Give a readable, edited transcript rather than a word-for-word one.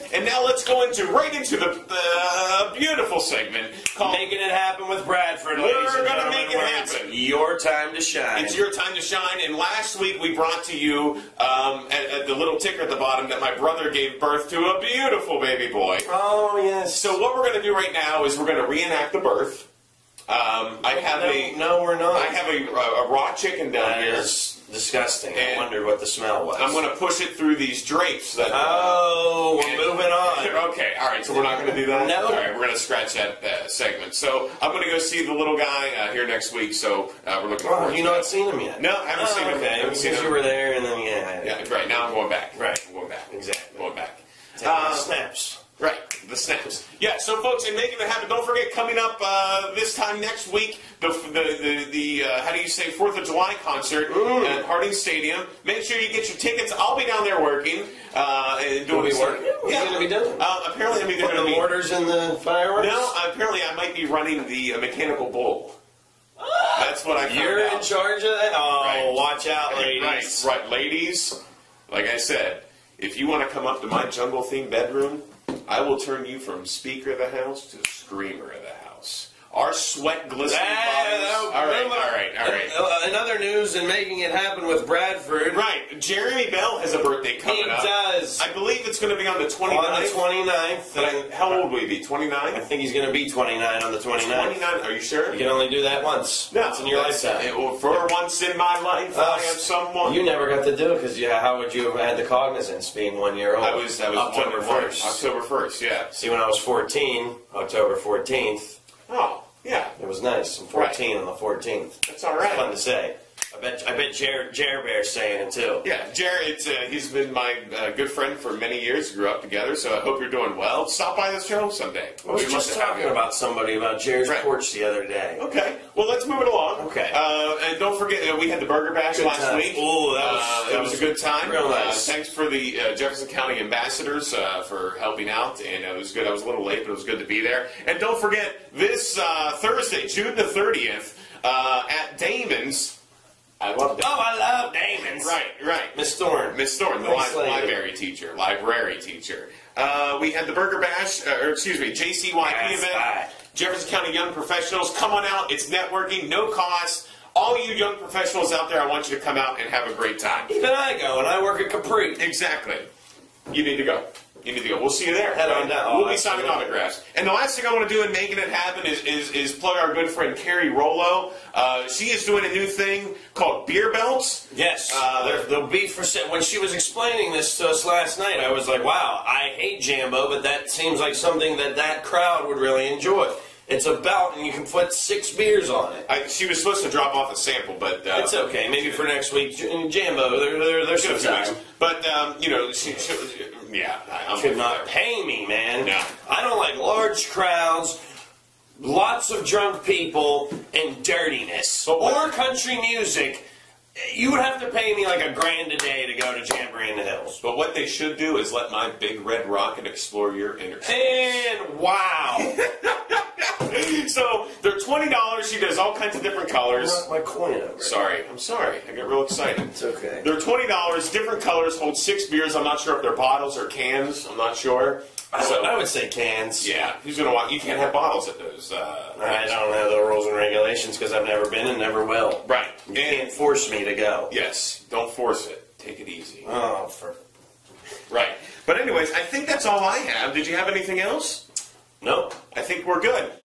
And now let's go right into the beautiful segment called Making It Happen with Bradford, We're ladies and gonna gentlemen. make it where happen. It's your time to shine. It's your time to shine. And last week we brought to you at the little ticker at the bottom that my brother gave birth to a beautiful baby boy. Oh, yes. So what we're going to do right now is we're going to reenact the birth. No, we're not. I have a raw chicken down That here. is disgusting. I And wondered what the smell was. I'm going to push it through these drapes. That, Oh, we're moving on. Okay, all right, so we're not going to do that? No. All right, we're going to scratch that segment. So I'm going to go see the little guy here next week, so we're looking forward Have to you that. not seen him yet? No, I haven't seen him. Okay, Haven't seen because him. you were there, and then Yeah, right, now I'm going back. Right. I'm going back. Exactly. Going back. Taking snaps. Right, the snaps. Yeah, so folks, in making it happen, don't forget coming up this time next week, the how do you say 4th of July concert at Harding Stadium. Make sure you get your tickets. I'll be down there working and doing Will be working? What are you gonna be doing? Apparently, I'm either Putting going to the be mortars in the fireworks? no. Apparently, I might be running the mechanical bull. That's what I found You're out. in charge of that? Oh, Right. watch out, ladies. Right, ladies. Like I said, if you want to come up to my jungle-themed bedroom, I will turn you from speaker of the house to screamer of the house. Our sweat glistening bodies. All right. In other news, and making it happen with Bradford. Right, Jeremy Bell has a birthday coming He up. does. I believe it's going to be on the 29th. On the 29th. But how old will he be? I 29? think he's going to be 29 on the 29th. 29, are you sure? You can only do that once. No, Once in your that's- lifetime. well, for once in my life, I am someone. You never got to do it because how would you have had the cognizance being 1 year old? I was October 1st. October 1st, yeah. See, when I was 14, October 14th, Oh, yeah. it was nice. I'm 14 on the 14th. That's all right. It's fun to say. I bet Jer Bear's saying it too. Yeah, Jared, he's been my good friend for many years. Grew up together, so I hope you're doing well. Stop by the show someday. I was just talking about somebody about Jer's Right. porch the other day. Okay, well, let's move it along. Okay. And don't forget, we had the Burger Bash Good last time. week. Ooh, that was a good time. real nice. Thanks for the Jefferson County ambassadors for helping out, and it was good. I was a little late, but it was good to be there. And don't forget, this Thursday, June the 30th, at Damon's. I love Damon's. Oh, I love Damon's. Right. Miss Thorne. Miss Thorne, the Thanks, lady. library teacher. We had the Burger Bash, JCYP That's event. right. Jefferson County Young Professionals, come on out. It's networking, no cost. All you young professionals out there, I want you to come out and have a great time. Even I go, and I work at Capri. Exactly. You need to go. We'll see you there. Head on down. We'll Oh, be signing absolutely. autographs. And the last thing I want to do in making it happen is plug our good friend Carrie Rollo. She is doing a new thing called Beer Belts. Yes, Uh, they'll be for sale. When she was explaining this to us last night, I was like, wow, I hate Jambo, but that seems like something that crowd would really enjoy. It's a belt, and you can put 6 beers on it. She was supposed to drop off a sample, but It's okay. Maybe for next week, Jambo, they're Should some have time. But I'm Could not pay me, man. No. I don't like large crowds, lots of drunk people, and dirtiness. But what- Or country music. You would have to pay me like $1,000 a day to go to Jamboree in the Hills. But what they should do is let my big red rocket explore your inner space. And wow. So they're $20. She does all kinds of different colors. Knock my coin over. Sorry, I'm sorry. I get real excited. It's okay. They're $20, different colors, hold 6 beers. I'm not sure if they're bottles or cans. I'm not sure. I would say cans. Yeah, who's gonna want? You can't have bottles at those. I don't know the rules and regulations because I've never been and never will. Right. You can't force me to go. Yes, don't force it. Take it easy. Oh, for... Right. But anyways, I think that's all I have. Did you have anything else? Nope. I think we're good.